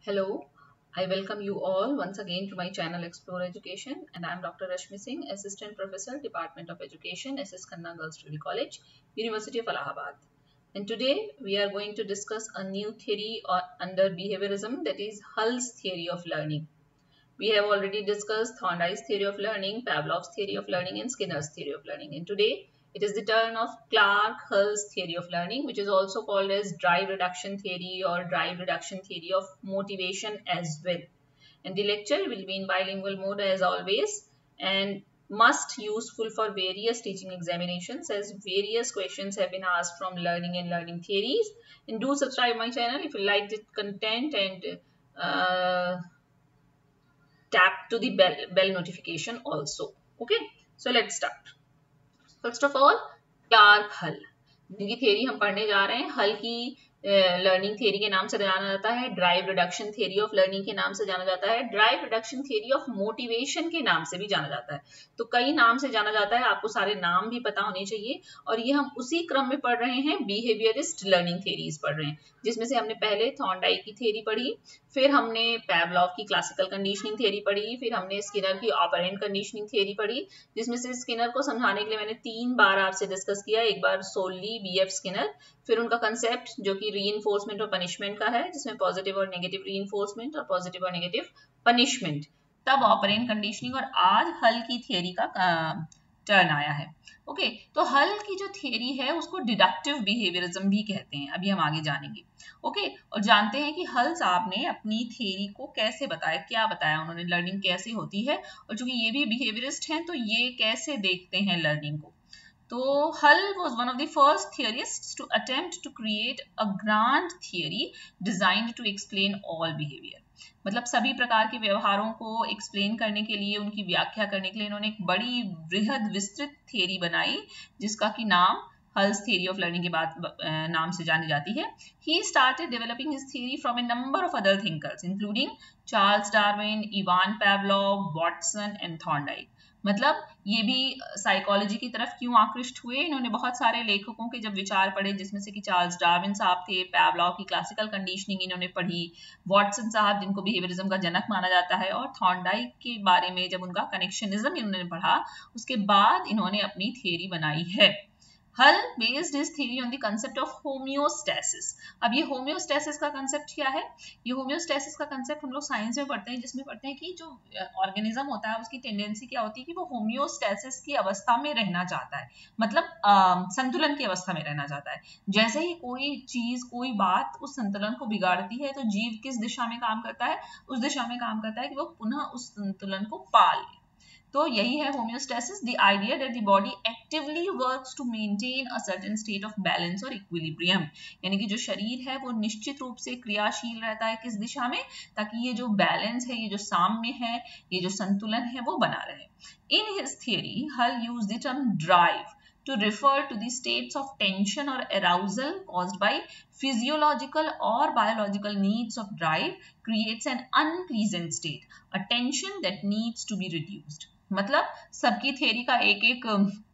Hello, I welcome you all once again to my channel Explore Education, and I am Dr. Rashmi Singh, Assistant Professor, Department of Education, SS Khanna Girls Degree College, University of Allahabad. And today we are going to discuss a new theory under behaviorism, that is Hull's theory of learning. We have already discussed Thorndike's theory of learning, Pavlov's theory of learning, and Skinner's theory of learning. And today it is the turn of Clark Hull's theory of learning, which is also called as drive reduction theory or drive reduction theory of motivation as well. And the lecture will be in bilingual mode as always and must useful for various teaching examinations, as various questions have been asked from learning and learning theories. And do subscribe my channel if you liked the content, and tap to the bell notification also. Okay, so let's start. First of all, Clark Hull, जिनकी theory हम पढ़ने जा रहे हैं, हल की learning theory के नाम से जाना जाता है, drive reduction theory of learning के नाम से जाना जाता है, drive reduction theory of motivation के नाम से भी जाना जाता है। तो कई नाम से जाना जाता है, आपको सारे नाम भी पता होने चाहिए। और ये हम उसी क्रम में पढ़ रहे हैं, बिहेवियरिस्ट लर्निंग थ्योरीज पढ़ रहे हैं, जिसमें से हमने पहले थॉर्नडाइक की थ्योरी पढ़ी, फिर हमने पैवलॉव की क्लासिकल कंडीशनिंग थ्योरी पढ़ी, फिर हमने स्किनर की ऑपरेंट कंडीशनिंग थ्योरी पढ़ी, जिसमें से स्किनर को समझाने के लिए मैंने 3 बार आपसे डिस्कस किया। एक बार सोली बीएफ स्किनर, फिर उनका कंसेप्ट जो कि रीइंफोर्समेंट और पनिशमेंट का है, जिसमें पॉजिटिव और नेगेटिव रीइंफोर्समेंट और पॉजिटिव और नेगेटिव पनिशमेंट, तब ऑपरेंट कंडीशनिंग, और आज हल की थ्योरी का टर्न आया है। ओके, तो हल की जो थियरी है उसको डिडक्टिव बिहेवियरिज्म भी कहते हैं, अभी हम आगे जानेंगे। ओके, और जानते हैं कि हल साहब ने अपनी थियरी को कैसे बताया, क्या बताया उन्होंने, लर्निंग कैसे होती है, और चूंकि ये भी बिहेवियरिस्ट हैं तो ये कैसे देखते हैं लर्निंग को। तो हल was one of the first theorists to attempt to create a grand theory designed to explain all behavior। मतलब सभी प्रकार के व्यवहारों को एक्सप्लेन करने के लिए, उनकी व्याख्या करने के लिए इन्होंने एक बड़ी बृहद विस्तृत थियरी बनाई, जिसका कि नाम हल्स थियरी ऑफ लर्निंग के बाद नाम से जानी जाती है। He started developing his theory from a number of other thinkers, including Charles Darwin, Ivan Pavlov, Watson and Thorndike। मतलब ये भी साइकोलॉजी की तरफ क्यों आकृष्ट हुए, इन्होंने बहुत सारे लेखकों के जब विचार पढ़े, जिसमें से कि चार्ल्स डार्विन साहब थे, पैवलॉव की क्लासिकल कंडीशनिंग इन्होंने पढ़ी, वॉटसन साहब जिनको बिहेवियरिज्म का जनक माना जाता है, और थॉर्नडाइक के बारे में जब उनका कनेक्शनिज्म इन्होंने पढ़ा, उसके बाद इन्होंने अपनी थियरी बनाई है। Hull based his theory on the concept of homeostasis. अब ये होम्योस्टैसिस का कंसेप्ट क्या है? ये होम्योस्टैसिस का कंसेप्ट हम लोग साइंस में पढ़ते हैं, जिसमें पढ़ते हैं कि जो ऑर्गेनिज्म होता है उसकी टेंडेंसी क्या होती है कि वो होम्योस्टैसिस की अवस्था में रहना चाहता है, मतलब संतुलन की अवस्था में रहना चाहता है। जैसे ही कोई चीज, कोई बात उस संतुलन को बिगाड़ती है, तो जीव किस दिशा में काम करता है? उस दिशा में काम करता है कि वो पुनः उस संतुलन को पा ले। तो यही है homeostasis, the idea that the body actively works to maintain a certain state of balance और इक्विलिब्रियम, यानी कि जो शरीर है वो निश्चित रूप से क्रियाशील रहता है, किस दिशा में? ताकि ये जो बैलेंस है, ये जो साम्य है, ये जो संतुलन है वो बना रहे। In his theory Hull used the term drive to refer to the states of tension or arousal caused by physiological or biological needs of drive creates an unpleasant state, a tension that needs to be reduced। मतलब सबकी theory का एक एक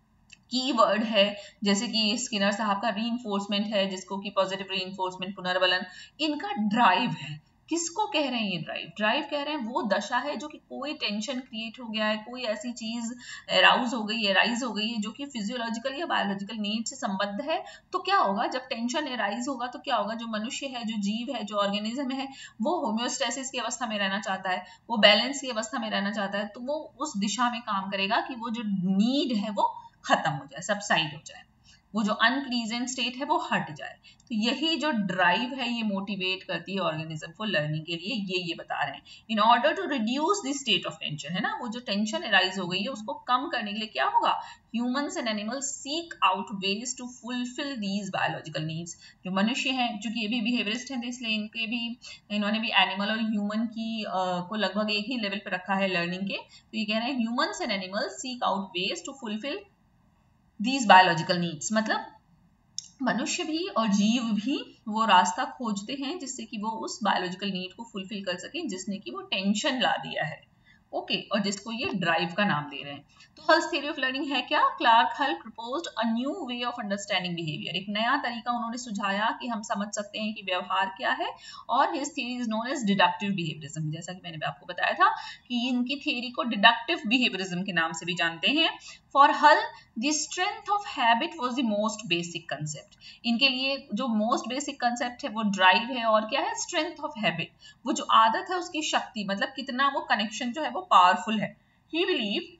की word है, जैसे कि Skinner साहब का रीइंफोर्समेंट है, जिसको कि पॉजिटिव रीइंफोर्समेंट, पुनर्बलन, इनका ड्राइव है। किसको कह रहे हैं ये ड्राइव? ड्राइव कह रहे हैं वो दशा है जो कि कोई टेंशन क्रिएट हो गया है, कोई ऐसी चीज एराउज हो गई, एराइज हो गई है जो कि फिजियोलॉजिकल या बायोलॉजिकल नीड से संबद्ध है। तो क्या होगा जब टेंशन एराइज होगा? तो क्या होगा, जो मनुष्य है, जो जीव है, जो ऑर्गेनिज्म है, वो होम्योस्टैसिस की अवस्था में रहना चाहता है, वो बैलेंस की अवस्था में रहना चाहता है, तो वो उस दिशा में काम करेगा कि वो जो नीड है वो खत्म हो जाए, सबसाइड हो जाए, वो जो अनप्लीजेंट स्टेट है वो हट जाए। तो यही जो ड्राइव है ये मोटिवेट करती है ऑर्गेनिज्म को लर्निंग के लिए, ये बता रहे हैं। In order to reduce the state of tension, है ना, वो जो टेंशन एराइज हो गई है उसको कम करने के लिए क्या होगा? Humans and animals seek out ways to fulfil these biological needs. जो मनुष्य हैं, चूंकि ये भी बिहेवियरिस्ट हैं, तो इसलिए इन्होंने भी एनिमल और ह्यूमन की को लगभग एक ही लेवल पे रखा है लर्निंग के। तो ये कह रहे हैं humans and animals seek out ways to fulfil these biological needs, मतलब मनुष्य भी और जीव भी वो रास्ता खोजते हैं जिससे कि वो उस बायोलॉजिकल नीड को फुलफिल कर सके, जिसने कि वो टेंशन ला दिया है। ओके, और जिसको ये ड्राइव का नाम दे रहे हैं। तो हल्स थ्योरी ऑफ लर्निंग है क्या? Clark Hull proposed a new way of understanding behaviour, एक नया तरीका उन्होंने सुझाया कि हम समझ सकते हैं कि व्यवहार क्या है, और his theory is known as deductive behaviourism. जैसा कि मैंने आपको बताया था कि इनकी थ्योरी को डिडक्टिव बिहेवियरिज्म के नाम से भी जानते हैं। For Hull the strength of habit was the most basic concept, इनके लिए जो मोस्ट बेसिक कंसेप्ट है वो ड्राइव है, और क्या है? स्ट्रेंथ ऑफ हैबिट, वो जो आदत है उसकी शक्ति, मतलब कितना वो कनेक्शन जो है वो पावरफुल है। He believe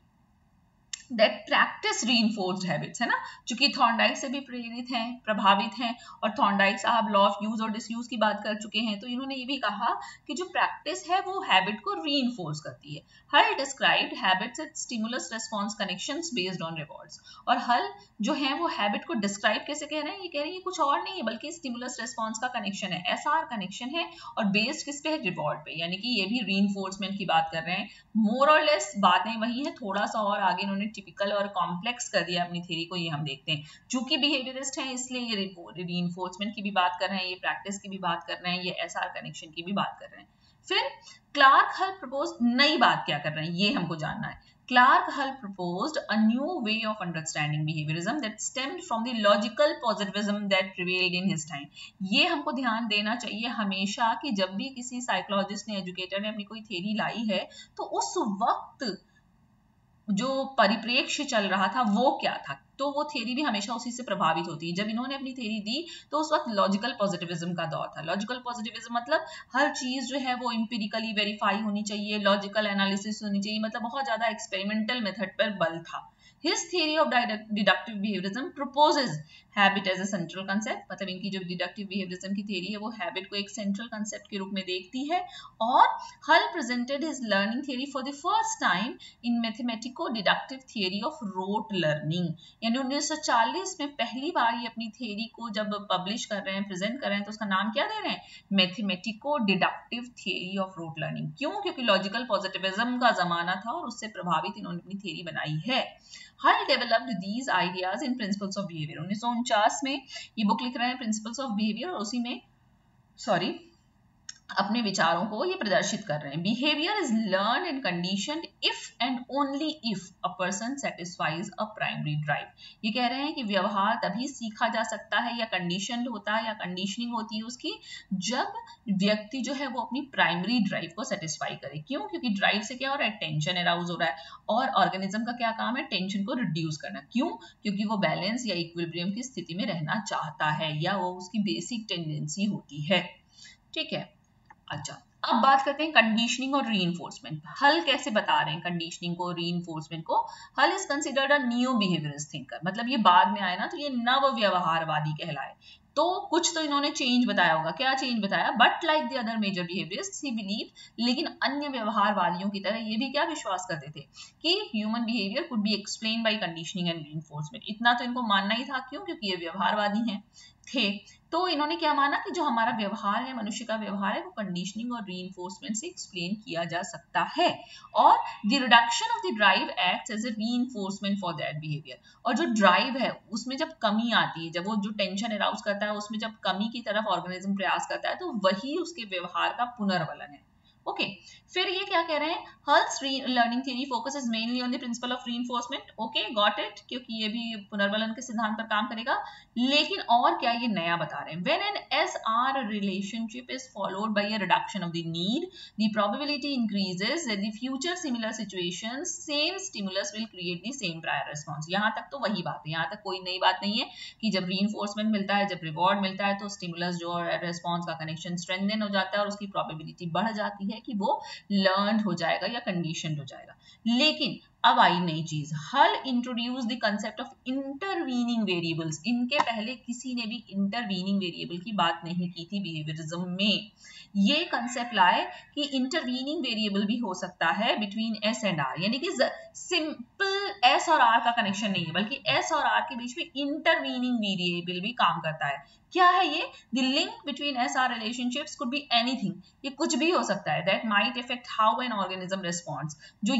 that practice reinforced habits, है ना, चूंकि थॉर्नडाइक से भी प्रेरित हैं, प्रभावित हैं, और थॉर्नडाइक साहब लॉ ऑफ यूज और डिसयूज की बात कर चुके हैं, तो इन्होंने ये भी कहा कि जो प्रैक्टिस है वो हैबिट को रीइंफोर्स करती है। Hull described habits at stimulus response connections based on rewards, और हल जो है वो हैबिट को डिस्क्राइब कैसे कह रहे हैं? ये कह रहे हैं कुछ और नहीं है बल्कि स्टिमुलस रिस्पॉन्स का कनेक्शन है, एसआर कनेक्शन है, और बेस्ड किस पे है? रिवॉर्ड पे, यानी कि ये भी रीइंफोर्समेंट की बात कर रहे हैं। मोर और लेस बातें वही है, थोड़ा सा और आगे इन्होंने टिपिकल और कॉम्प्लेक्स कर दिया अपनी थ्योरी को, ये हम देखते हैं। चूंकि बिहेवियरिस्ट हैं इसलिए ये रीइंफोर्समेंट की भी बात कर रहे हैं, ये प्रैक्टिस की भी बात कर रहे हैं, ये एसआर कनेक्शन की भी बात कर रहे हैं। फिर क्लार्क हल प्रपोज नई बात क्या कर रहे हैं ये हमको जानना है। Clark Hull proposed a new way of understanding behaviorism that stemmed from the logical positivism that prevailed in his time. ये हमको ध्यान देना चाहिए हमेशा कि जब भी किसी साइकोलॉजिस्ट ने, एजुकेटर ने अपनी कोई थ्योरी लाई है तो उस वक्त जो परिप्रेक्ष्य चल रहा था वो क्या था, तो वो थ्योरी भी हमेशा उसी से प्रभावित होती है। जब इन्होंने अपनी थ्योरी दी तो उस वक्त लॉजिकल पॉजिटिविज्म का दौर था। लॉजिकल पॉजिटिविज्म मतलब हर चीज जो है वो एम्पिरिकली वेरीफाई होनी चाहिए, लॉजिकल एनालिसिस होनी चाहिए, मतलब बहुत ज्यादा एक्सपेरिमेंटल मेथड पर बल था। His theory of deductive behaviorism proposes habit as a central concept, मतलब इनकी जो डिडक्टिव बिहेवियरिज्म की थ्योरी है वो हैबिट को एक सेंट्रल कंसेप्ट के रूप में देखती है। और Hull presented his learning theory for the first time in mathematico deductive theory of rote learning, यानी 1940 में पहली बार ये अपनी थ्योरी को जब पब्लिश कर रहे हैं, प्रेजेंट कर रहे हैं, तो उसका नाम क्या दे रहे हैं? Mathematico deductive theory of rote learning. क्यों? क्योंकि लॉजिकल पॉजिटिविज्म का जमाना था और उससे प्रभावित इन्होंने अपनी थ्योरी बनाई है। Hull developed these ideas in Principles of Behavior। 1949 में ये बुक लिख रहे हैं Principles of Behavior, और उसी में अपने विचारों को ये प्रदर्शित कर रहे हैं। Behavior is learned and conditioned if and only if a person satisfies a primary drive। ये कह रहे हैं कि व्यवहार तभी सीखा जा सकता है या कंडीशनड होता है या कंडीशनिंग होती है उसकी, जब व्यक्ति जो है वो अपनी प्राइमरी ड्राइव को सेटिस्फाई करे। क्यों? क्योंकि ड्राइव से क्या हो रहा है? टेंशन अराउज हो रहा है, और ऑर्गेनिज्म का क्या काम है? टेंशन को रिड्यूस करना। क्यों? क्योंकि वो बैलेंस या इक्विलिब्रियम की स्थिति में रहना चाहता है, या वो उसकी बेसिक टेंडेंसी होती है। ठीक है, अच्छा, अब बात करते हैं कंडीशनिंग और रीइंफोर्समेंट। हल कैसे बता रहे हैं कंडीशनिंग को, रीइंफोर्समेंट को? Hull is considered a new behaviourist thinker, मतलब ये बाद में आए ना, तो ये नव व्यवहारवादी कहलाए। तो कुछ तो इन्होंने चेंज बताया होगा। क्या चेंज बताया? But like the other major behaviourists he believe, लेकिन अन्य व्यवहारवादियों की तरह ये भी क्या विश्वास करते थे कि human behaviour could be explain by conditioning and reinforcement. इतना तो इनको मानना ही था। क्यों? क्योंकि ये व्यवहारवादी हैं थे। तो इन्होंने क्या माना कि जो हमारा व्यवहार है, मनुष्य का व्यवहार है, वो कंडीशनिंग और रीइंफोर्समेंट से एक्सप्लेन किया जा सकता है, और the reduction of the drive acts as a reinforcement for that behaviour. और जो ड्राइव है उसमें जब कमी आती है, जब वो जो टेंशन अराउज करता है उसमें जब कमी की तरफ ऑर्गेनिज्म प्रयास करता है, तो वही उसके व्यवहार का पुनर्वलन है। ओके, फिर ये क्या कह रहे हैं? Hull's learning theory focuses mainly on the principle of reinforcement. Okay, got it, क्योंकि ये भी पुनर्वलन के सिद्धांत पर काम करेगा। लेकिन और क्या ये नया बता रहे हैं? When an SR relationship is followed by a reduction of the need, the probability increases that the future similar situations same stimulus will create the same prior response. यहां तक तो वही बात है, यहां तक कोई नई बात नहीं है कि जब रीइंफोर्समेंट मिलता है, जब रिवॉर्ड मिलता है, तो स्टिमुलस जो रिस्पांस का कनेक्शन स्ट्रेंथन हो जाता है और उसकी प्रोबेबिलिटी बढ़ जाती है कि वो लर्न्ड हो जाएगा या कंडीशनड हो जाएगा। लेकिन अब आई नई चीज, Hull introduce the concept of intervening variables. इनके पहले किसी ने भी इंटरवीनिंग वेरिएबल की बात नहीं की थी बिहेवियरिज्म में। ये कंसेप्ट लाए कि इंटरवीनिंग वेरिएबल भी हो सकता है बिटवीन एस एंड आर, यानी कि सिंपल एस और आर का कनेक्शन नहीं है, बल्कि एस और आर के बीच में इंटरवीनिंग वेरिएबल भी काम करता है। क्या है ये? The link between S R relationships could be anything, ये कुछ भी हो सकता है, that might affect how an organism responds, जो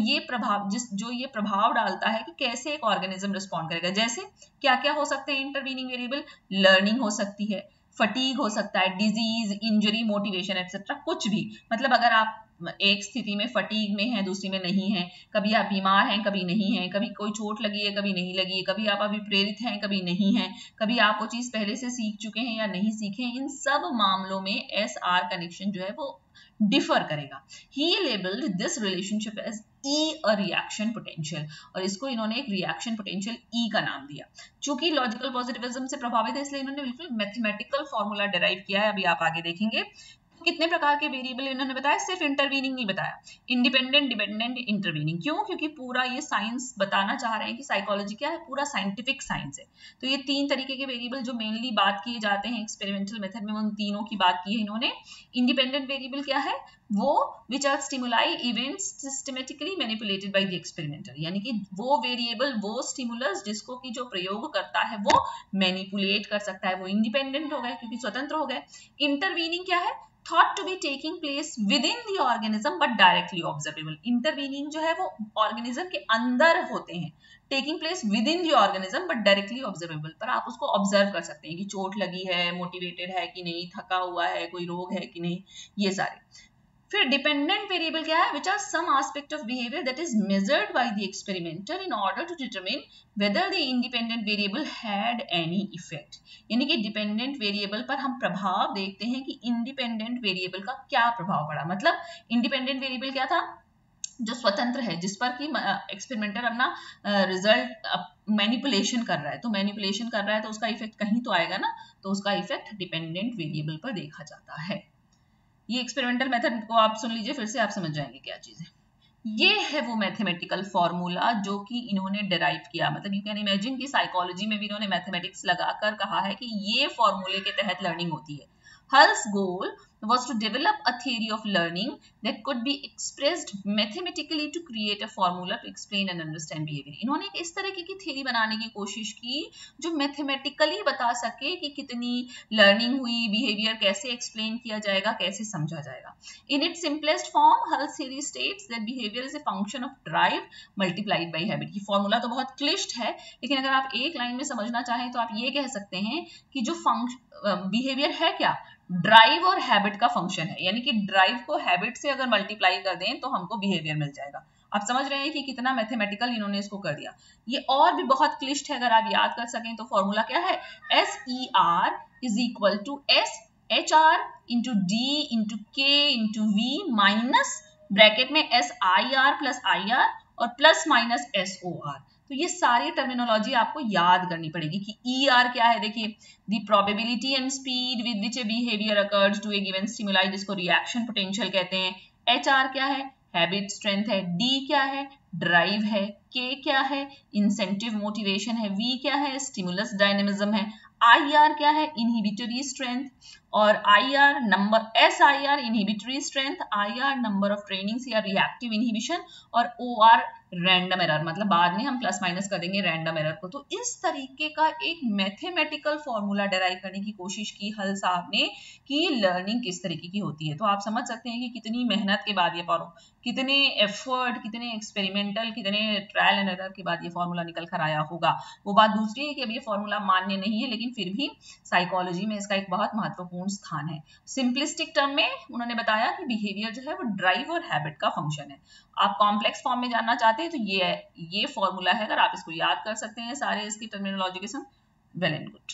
ये प्रभाव डालता है कि कैसे एक ऑर्गेनिज्म रिस्पॉन्ड करेगा। जैसे क्या क्या हो सकते हैं इंटरवीनिंग वेरिएबल? लर्निंग हो सकती है, फटीग हो सकता है, डिजीज, इंजरी, मोटिवेशन एक्सेट्रा, कुछ भी। मतलब अगर आप एक स्थिति में फटीग में है, दूसरी में नहीं है, कभी आप बीमार हैं कभी नहीं है, कभी कोई चोट लगी है कभी नहीं लगी है, कभी आप अभी प्रेरित हैं कभी नहीं है, कभी आप वो चीज पहले से सीख चुके हैं या नहीं सीखे, इन सब मामलों में एस आर कनेक्शन जो है वो डिफर करेगा। He labelled this relationship as E a reaction potential, और इसको इन्होंने एक रिएक्शन पोटेंशियल ई का नाम दिया। चूंकि लॉजिकल पॉजिटिविज्म से प्रभावित है इसलिए इन्होंने बिल्कुल मैथमेटिकल फॉर्मूला डिराइव किया है, अभी आप आगे देखेंगे। कितने प्रकार के वेरिएबल इन्होंने बताया, सिर्फ इंटरवीनिंग नहीं बताया, इंडिपेंडेंट, डिपेंडेंट, इंटरवीनिंग। क्यों? क्योंकि पूरा ये साइंस बताना चाह रहे हैं कि साइकोलॉजी क्या है, पूरा साइंटिफिक साइंस है। तो ये 3 तरीके के वेरिएबल जो मेनली बात किए जाते हैं एक्सपेरिमेंटल मेथड में, उन तीनों की बात की है इन्होंने। इंडिपेंडेंट वेरिएबल क्या है? वो which are stimuli events systematically manipulated by the experimenter, यानी कि वो वेरिएबल, वो स्टिमुलस जिसको कि जो प्रयोग करता है वो मैनिपुलेट कर सकता है, वो इंडिपेंडेंट हो गए क्योंकि स्वतंत्र हो गए। इंटरवीनिंग क्या है? thought to be taking place within the organism but directly observable. intervening जो है वो organism के अंदर होते हैं, taking place within the organism but directly observable, पर आप उसको observe कर सकते हैं कि चोट लगी है, motivated है कि नहीं, थका हुआ है, कोई रोग है कि नहीं, ये सारे। फिर डिपेंडेंट वेरिएबल क्या है? Which are some aspect of behaviour that is measured by the experimenter in order to determine whether the independent variable had any effect. यानी कि डिपेंडेंट वेरिएबल पर हम प्रभाव देखते हैं कि इंडिपेंडेंट वेरिएबल का क्या प्रभाव पड़ा। मतलब इंडिपेंडेंट वेरिएबल क्या था? जो स्वतंत्र है, जिस पर कि एक्सपेरिमेंटर अपना रिजल्ट मैनिपुलेशन कर रहा है, तो मैनिपुलेशन कर रहा है तो उसका इफेक्ट कहीं तो आएगा ना, तो उसका इफेक्ट डिपेंडेंट वेरिएबल पर देखा जाता है। ये एक्सपेरिमेंटल मेथड को आप सुन लीजिए फिर से, आप समझ जाएंगे क्या चीज है। ये है वो मैथमेटिकल फॉर्मूला जो कि इन्होंने डिराइव किया। मतलब यू कैन इमेजिन कि साइकोलॉजी में भी इन्होंने मैथमेटिक्स लगाकर कहा है कि ये फॉर्मूले के तहत लर्निंग होती है। Hull's goal was to develop a theory of learning that could be expressed mathematically to create a formula to explain and understand behavior. इन्होंने एक इस तरह की थ्योरी बनाने की कोशिश की जो मैथमेटिकली बता सके कि कितनी लर्निंग हुई, बिहेवियर कैसे एक्सप्लेन किया जाएगा, कैसे समझा जाएगा। In its simplest form, Hull's theory states that behavior is a function of drive multiplied by habit. ये फॉर्मूला तो बहुत क्लिष्ट है, लेकिन अगर आप एक लाइन में समझना चाहें तो आप ये कह सकते हैं कि जो बिहेवियर है क्या, ड्राइव और हैबिट का फंक्शन है। यानी कि ड्राइव को हैबिट से अगर मल्टीप्लाई कर दें तो हमको बिहेवियर मिल जाएगा। आप समझ रहे हैं कि कितना मैथमेटिकल इन्होंने इसको कर दिया। ये और भी बहुत क्लिष्ट है, अगर आप याद कर सकें तो फॉर्मूला क्या है? SER is equal to SHR into D into K into V minus bracket में SIR प्लस IR और प्लस माइनस SOR। तो ये सारी टर्मिनोलॉजी आपको याद करनी पड़ेगी कि ER क्या है। देखिए, the probability and speed with which a behaviour occurs to a given stimuli, जिसको रिएक्शन पोटेंशियल कहते हैं। HR क्या है? हैबिट स्ट्रेंथ है। D क्या है? ड्राइव है। K क्या है? इंसेंटिव मोटिवेशन है। V क्या है? स्टिमुलस डायनेमिज्म है। IR क्या है? Inhibitory strength. और IR number, SIR inhibitory strength, IR number of trainings या रिएक्टिव इनहिबिशन, और OR रैंडम एरर, मतलब बाद में हम प्लस माइनस कर देंगे रैंडम एरर को। तो इस तरीके का एक मैथमेटिकल फॉर्मूला डिराइव करने की कोशिश की हल साहब ने कि लर्निंग किस तरीके की होती है। तो आप समझ सकते हैं कि कितनी मेहनत के बाद ये कितने एफर्ट, कितने एक्सपेरिमेंटल, कितने ट्रायल एंड एरर के बाद ये फॉर्मूला निकल कर आया होगा। वो बात दूसरी है कि अब ये फॉर्मूला मान्य नहीं है, लेकिन फिर भी साइकोलॉजी में इसका एक बहुत महत्वपूर्ण स्थान है। सिंपलिस्टिक टर्म में उन्होंने बताया कि बिहेवियर जो है वो ड्राइव और हैबिट का फंक्शन है। आप कॉम्प्लेक्स फॉर्म में जानना चाहते हैं तो ये फॉर्मूला है, अगर आप इसको याद कर सकते हैं सारे इसकी टर्मिनोलॉजी के संग, वेल एंड गुड।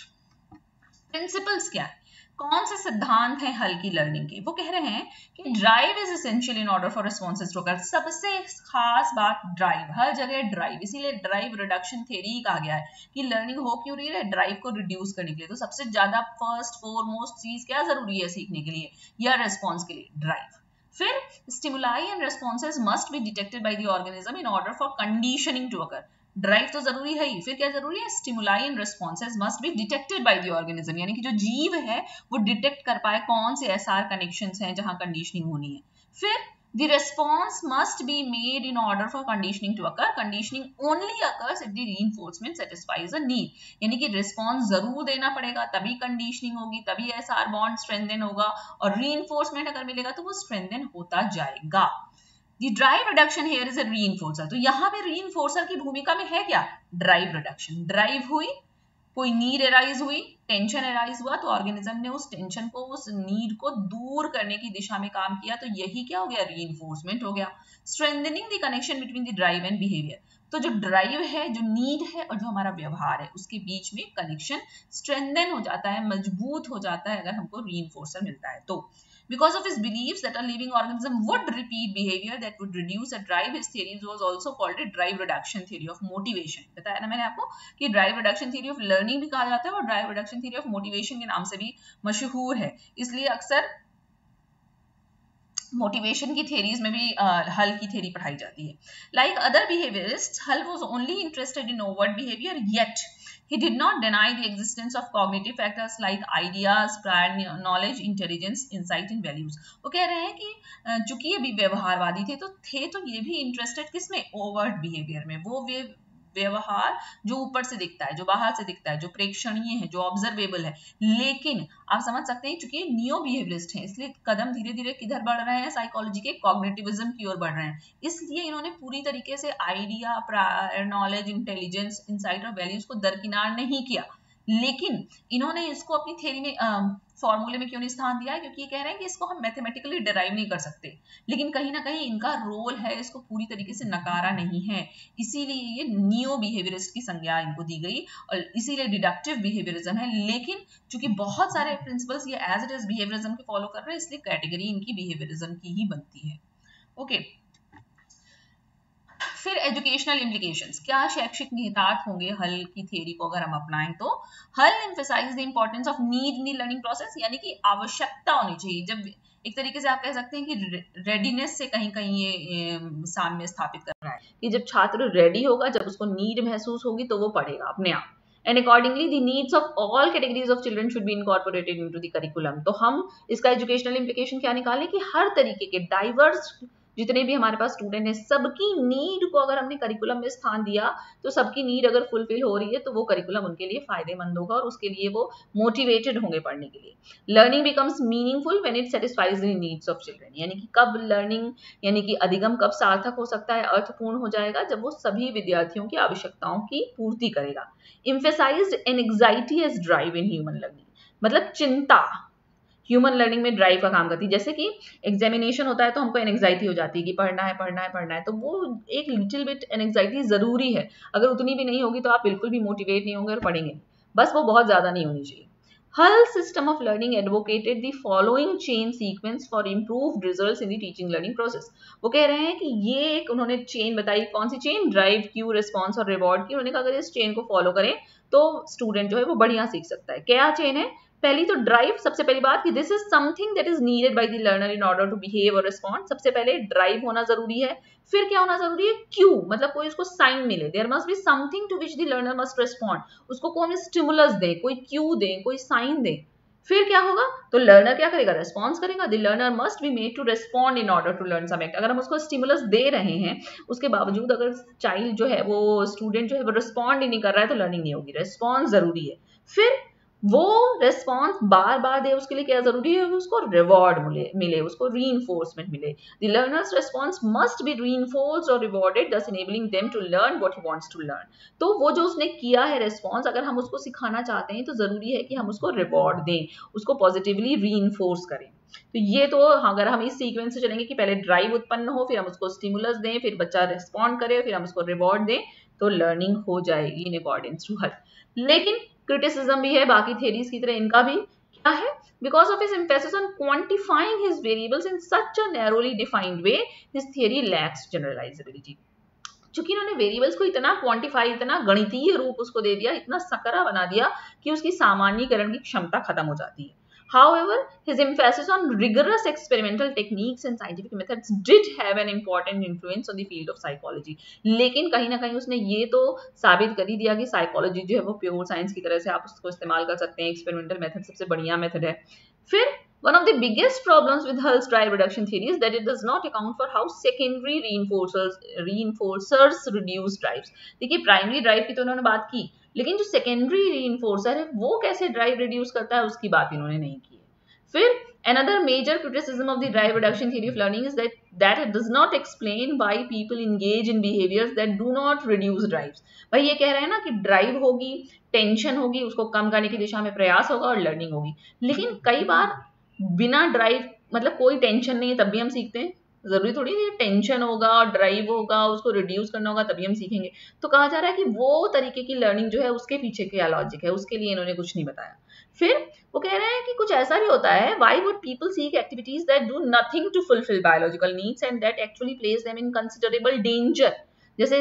प्रिंसिपल्स क्या है? कौन से सिद्धांत हैं हल की लर्निंग के? वो कह रहे हैं कि drive is essential in order for responses to occur. सबसे खास बात ड्राइव, हर जगह ड्राइव, इसीलिए ड्राइव रिडक्शन थ्योरी कहा गया है कि लर्निंग हो क्यों रही है, ड्राइव को रिड्यूस करने के लिए। तो सबसे ज्यादा फर्स्ट फोरमोस्ट चीज क्या जरूरी है सीखने के लिए या रिस्पॉन्स के लिए? ड्राइव। फिर stimuli and responses must be detected by the organism in order for conditioning to occur. Drive तो जरूरी है ही, फिर क्या जरूरी है? Stimuli and responses must be detected by the organism, यानी कि जो जीव है वो डिटेक्ट कर पाए कौन से एसआर कनेक्शंस हैं जहां कंडीशनिंग होनी है। फिर the response must be made in order for conditioning to occur. Conditioning only occurs if the reinforcement satisfies a need. यानी कि रिस्पॉन्स जरूर देना पड़ेगा तभी कंडीशनिंग होगी, तभी एसआर बॉन्ड स्ट्रेंथन होगा, और रीइंफोर्समेंट अगर मिलेगा तो वो स्ट्रेंथन होता जाएगा। The drive reduction here is a reinforcer. तो यहाँ पे reinforcer की भूमिका में है क्या? Drive reduction. ड्राइव हुई, कोई नीड एराइज हुई, टेंशन एराइज हुआ, तो ऑर्गेनिज्म ने उस टेंशन को, उस नीड को दूर करने की दिशा में काम किया, तो यही क्या हो गया, रीइंफोर्समेंट हो गया। Strengthening the connection between the drive and behaviour, तो जो ड्राइव है, जो नीड है और जो हमारा व्यवहार है, उसके बीच में कनेक्शन स्ट्रेंथन हो जाता है, मजबूत हो जाता है अगर हमको रीइंफोर्सर मिलता है तो। Because of his beliefs that a living organism would repeat behavior that would reduce a drive, his theories was also called a drive reduction theory of motivation. बताया ना मैंने आपको कि drive reduction theory of learning भी कहा जाता है और drive reduction theory of motivation के नाम से भी मशहूर है। इसलिए अक्सर मोटिवेशन की थेरीज में भी हल की थेरी पढ़ाई जाती है। Like other behaviourist, Hull was only interested in overt behaviour, yet he did not deny the existence of cognitive factors like ideas, prior knowledge, intelligence, insight and values. वो कह रहे हैं कि चूंकि ये भी व्यवहारवादी थे तो ये भी इंटरेस्टेड किसमें, ओवर्ट बिहेवियर में, वो व्यवहार जो ऊपर से दिखता है, जो बाहर से दिखता है, जो प्रेक्षणीय है, जो ऑब्जर्वेबल है। लेकिन आप समझ सकते हैं चूंकि नियो बिहेवियरिस्ट हैं, इसलिए कदम धीरे धीरे किधर बढ़ रहे हैं, साइकोलॉजी के कॉग्निटिविज्म की ओर बढ़ रहे हैं। इसलिए इन्होंने पूरी तरीके से idea, prior knowledge, intelligence, insight और वैल्यूज को दरकिनार नहीं किया, लेकिन इन्होंने इसको अपनी थ्योरी में फॉर्मूले में क्यों नहीं स्थान दिया है, क्योंकि ये कह रहे हैं कि इसको हम मैथमेटिकली डिराइव नहीं कर सकते, लेकिन कहीं ना कहीं इनका रोल है, इसको पूरी तरीके से नकारा नहीं है, इसीलिए ये नियो बिहेवियरिस्ट की संज्ञा इनको दी गई और इसीलिए डिडक्टिव बिहेवियरिज्म है। लेकिन चूंकि बहुत सारे प्रिंसिपल्स ये एज इट इज बिहेवियरिज्म के फॉलो कर रहे हैं, इसलिए कैटेगरी इनकी बिहेवियरिज्म की ही बनती है। ओके, फिर एजुकेशनल इम्प्लीकेशंस, क्या शैक्षिक निहितार्थ होंगे हल की थ्योरी को अगर हम अपनाएं तो। Hull emphasise the importance of need in the learning process, यानी कि आवश्यकता होनी चाहिए। जब एक तरीके से आप कह सकते हैं कि रेडीनेस से कहीं कहीं ये सामने स्थापित कर रहा है कि जब छात्र रेडी होगा, जब उसको नीड महसूस होगी तो वो पढ़ेगा अपने आप। And accordingly, the needs of all categories of children should be incorporated into the curriculum. तो हम इसका एजुकेशनल इम्प्लीकेशन क्या निकालें कि हर तरीके के डाइवर्स जितने भी हमारे पास स्टूडेंट हैं, सबकी नीड को अगर हमने करिकुलम में स्थान दिया तो सबकी नीड अगर फुलफिल हो रही है तो वो करिकुलम उनके लिए फायदेमंद होगा और उसके लिए वो मोटिवेटेड होंगे पढ़ने के लिए। Learning becomes meaningful when it satisfies the needs of children, यानी कि कब लर्निंग यानी कि अधिगम कब सार्थक हो सकता है, अर्थपूर्ण हो जाएगा, जब वो सभी विद्यार्थियों की आवश्यकताओं की पूर्ति करेगा। Emphasized anxiety as drive in human learning, मतलब चिंता ह्यूमन लर्निंग में ड्राइव का काम करती है। जैसे कि एग्जामिनेशन होता है तो हमको एंग्जाइटी हो जाती है कि पढ़ना है पढ़ना है पढ़ना है, तो वो एक लिटिल बिट एंग्जाइटी जरूरी है। अगर उतनी भी नहीं होगी तो आप बिल्कुल भी मोटिवेट नहीं होंगे और पढ़ेंगे, बस वो बहुत ज्यादा नहीं होनी चाहिए। Hull system of learning advocated the following chain sequence for improved results in the teaching learning process. वो कह रहे हैं कि ये एक उन्होंने चेन बताई, कौन सी चेन, ड्राइव, क्यू, रिस्पॉन्स और रिवॉर्ड की। उन्होंने कहा अगर इस चेन को फॉलो करें तो स्टूडेंट जो है वो बढ़िया सीख सकता है। क्या चेन है? पहली तो ड्राइव, सबसे पहली बात कि this is something that is needed by the learner in order to behave और रिस्पॉन्ड। सबसे पहले ड्राइव होना जरूरी है। फिर क्या होना जरूरी है? क्यू, मतलब कोई उसको साइन मिले, there must be something to which the learner must respond. उसको कोई स्टिमुलस दे, कोई क्यू दे, कोई साइन दे। फिर क्या होगा? तो लर्नर क्या करेगा? रिस्पॉन्स करेगा। The learner must be made to respond in order to learn some act. अगर हम उसको स्टिमुलस दे रहे हैं, उसके बावजूद अगर चाइल्ड जो है वो स्टूडेंट जो है वो रिस्पॉन्ड ही नहीं कर रहा है तो लर्निंग नहीं होगी। रिस्पॉन्स जरूरी है। फिर वो रिस्पॉन्स बार बार दे, उसके लिए क्या जरूरी है? उसको रिवॉर्ड मिले, उसको रीइंफोर्समेंट मिले। The learner's response must be reinforced और rewarded, thus enabling them to learn what he wants to learn। तो वो जो उसने किया है रिस्पॉन्स, अगर हम उसको सिखाना चाहते हैं तो जरूरी है कि हम उसको रिवॉर्ड दें, उसको पॉजिटिवली रीइंफोर्स करें। तो ये तो अगर हम इस सीक्वेंस से चलेंगे कि पहले ड्राइव उत्पन्न हो, फिर हम उसको स्टिमुलस दें, फिर बच्चा रिस्पॉन्ड करे, फिर हम उसको रिवॉर्ड दें, तो लर्निंग हो जाएगी इन अकॉर्डिंग टू हल। लेकिन क्रिटिसिज्म भी है बाकी थ्योरीज की तरह, इनका भी क्या है? Because of his emphasis on quantifying his variables in such a narrowly defined way, his theory lacks generalizability। चूंकि इन्होंने वेरिएबल्स को इतना क्वांटिफाई, इतना गणितीय रूप उसको दे दिया, इतना सकरा बना दिया कि उसकी सामान्यीकरण की क्षमता खत्म हो जाती है। However, his emphasis on rigorous experimental techniques and scientific methods did have an important influence on the field of psychology। लेकिन कहीं ना कहीं उसने ये तो साबित कर ही दिया कि साइकोलॉजी जो है वो प्योर साइंस की तरह से आप उसको इस्तेमाल कर सकते हैं। एक्सपेरिमेंटल मेथड सबसे बढ़िया मेथड है। फिर one of the biggest problems with Hull's drive reduction theory is that it does not account for how secondary reinforcers reduce drives। देखिए प्राइमरी ड्राइव की तो उन्होंने बात की, लेकिन जो सेकेंडरी रीइंफोर्सर है वो कैसे ड्राइव रिड्यूस करता है उसकी बात इन्होंने नहीं की है। फिर Another major criticism of the drive reduction theory of learning is that it does not explain why people engage in behaviors that do not reduce drives. भाई ये कह रहे हैं ना कि ड्राइव होगी, टेंशन होगी, उसको कम करने की दिशा में प्रयास होगा और लर्निंग होगी, लेकिन कई बार बिना ड्राइव मतलब कोई टेंशन नहीं है तब भी हम सीखते हैं. जरूरी थोड़ी है टेंशन होगा और ड्राइव होगा उसको रिड्यूस करना होगा तभी हम सीखेंगे. तो कहा जा रहा है कि वो तरीके की लर्निंग जो है उसके पीछे क्या लॉजिक है, उसके लिए इन्होंने कुछ नहीं बताया. फिर वो कह रहे हैं कि कुछ ऐसा भी होता है, why would people seek activities that do nothing to fulfil biological needs and that actually place them in considerable danger. जैसे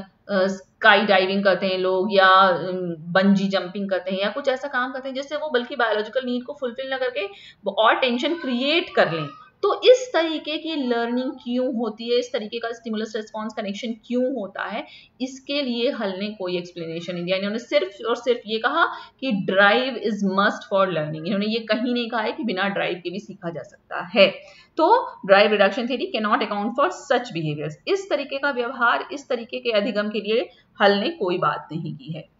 स्काई डाइविंग करते हैं लोग या बंजी जंपिंग करते हैं या कुछ ऐसा काम करते हैं जिससे वो बल्कि बायोलॉजिकल नीड को फुलफिल ना करके और टेंशन क्रिएट कर लें. तो इस तरीके की लर्निंग क्यों होती है, इस तरीके का स्टिमुलस रिस्पॉन्स कनेक्शन क्यों होता है, इसके लिए हल ने कोई एक्सप्लेनेशन नहीं दिया. इन्होंने सिर्फ और सिर्फ ये कहा कि drive is must for learning. इन्होंने ये कहीं नहीं कहा है कि बिना ड्राइव के भी सीखा जा सकता है. तो drive reduction theory can not account for such behaviours. इस तरीके का व्यवहार, इस तरीके के अधिगम के लिए हल ने कोई बात नहीं की है.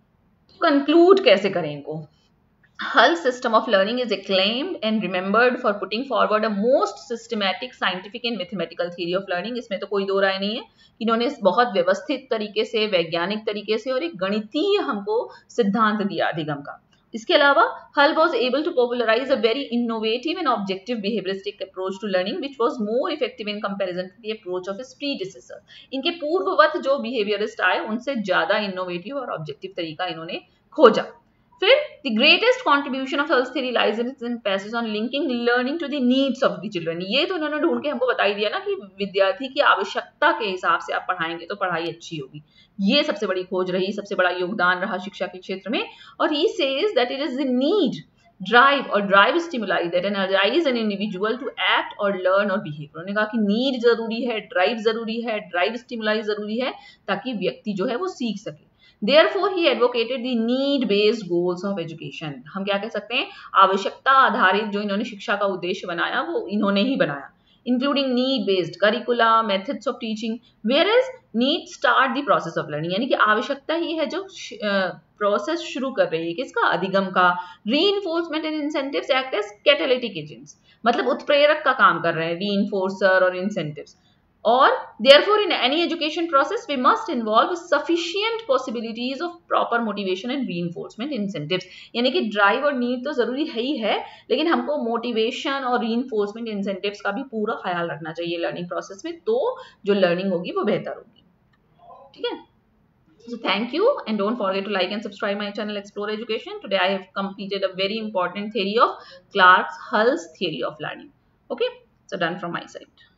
कंक्लूड कैसे करें इनको? Hull system of learning is acclaimed and remembered for putting forward a most systematic scientific and mathematical theory of learning. इसमें तो कोई दो राय नहीं है. इन्होंने बहुत व्यवस्थित तरीके से, वैज्ञानिक तरीके से और एक गणितीय हमको सिद्धांत दिया अधिगम का. इसके अलावा Hull was able to popularize a very innovative and objective behavioristic approach to learning which was more effective in comparison to the approach of his predecessor. इनके पूर्ववत जो behaviorist आए उनसे ज्यादा innovative और objective तरीका इन्होंने खोजा. फिर the greatest contribution of Hull's theory lies in its emphasis on linking learning to the needs of the children. ये तो इन्होंने ढूंढ के हमको बता ही दिया ना कि विद्यार्थी की आवश्यकता के हिसाब से आप पढ़ाएंगे तो पढ़ाई अच्छी होगी. ये सबसे बड़ी खोज रही, सबसे बड़ा योगदान रहा शिक्षा के क्षेत्र में. और he says that it is the need, drive or drive stimuli that energize an individual to act or learn or behave. उन्होंने कहा कि नीड जरूरी है, ड्राइव जरूरी है, ड्राइव स्टिमुलाई जरूरी है ताकि व्यक्ति जो है वो सीख सके. Therefore, he advocated the need-based goals of education. हम क्या कह सकते हैं, आवश्यकता आधारित जो इन्होंने शिक्षा का उद्देश्य बनाया वो इन्होंने ही बनाया, including need-based curricula, methods of teaching, whereas need start the process of learning. यानी कि आवश्यकता ही है जो प्रोसेस शुरू कर रही है किसका, अधिगम का. Reinforcement and incentives act as catalytic agents. मतलब उत्प्रेरक का काम कर रहे हैं reinforcer और incentives. Or therefore in any education process we must involve sufficient possibilities of proper motivation and reinforcement incentives. यानी कि ड्राइव और नीड तो जरूरी है ही है, लेकिन हमको मोटिवेशन और reinforcement incentives का भी पूरा ख्याल रखना चाहिए लर्निंग प्रोसेस में, तो जो लर्निंग होगी वो बेहतर होगी. ठीक है. So thank you and don't forget to like and subscribe my channel Explore Education. Today I have completed a very important theory of Clark Hull's theory of learning. Okay, so done from my side.